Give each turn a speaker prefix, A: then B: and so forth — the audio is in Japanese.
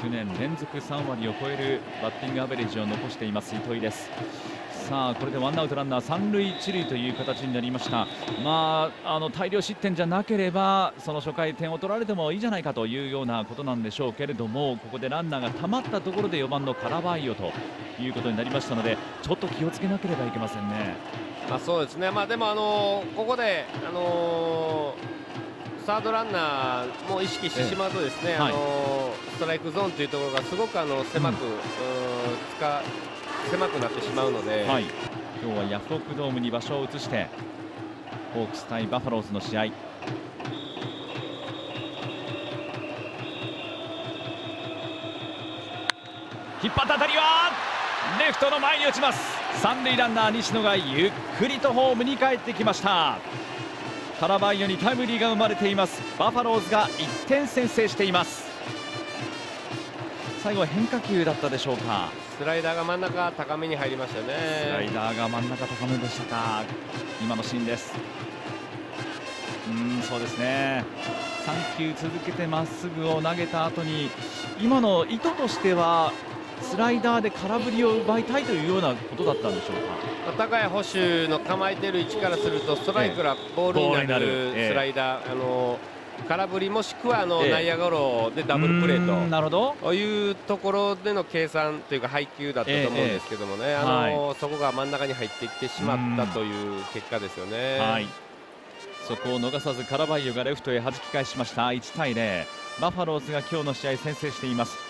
A: 年連続3割を超えるバッティングアベレージを残しています糸井です。さあこれでワンアウトランナー3塁1塁という形になりました。大量失点じゃなければその初回点を取られてもいいじゃないかというようなことなんでしょうけれども、ここでランナーが溜まったところで4番のカラバイヨということになりましたので、ちょっと気をつけなければいけませんね。
B: そうですね。でもここでサードランナーも意識してしまうとですね、ストライクゾーンというところがすごく狭くなってしまうので、
A: 今日はヤフオクドームに場所を移してホークス対バファローズの試合。引っ張った当たりはレフトの前に落ちます。三塁ランナー西野がゆっくりとホームに帰ってきました。カラバイヨにタイムリーが生まれています。バファローズが1点先制しています。最後は変化球だったでしょうか。
B: スライダーが真ん中高めに入りましたね。
A: スライダーが真ん中高めでしたか。今のシーンです。そうですね。3球続けてまっすぐを投げた後に、今の意図としてはスライダーで空振りを奪いたいというようなことだったんでしょうか。
B: 高い捕手の構えてる位置からするとストライクからボールになるスライダー、空振りもしくは内野ゴロでダブルプレーというところでの計算というか配球だったと思うんですけどもね、そこが真ん中に入ってきてしまったという結果ですよね。
A: そこを逃さずカラバイヨがレフトへ弾き返しました。1対0、バファローズが今日の試合先制しています。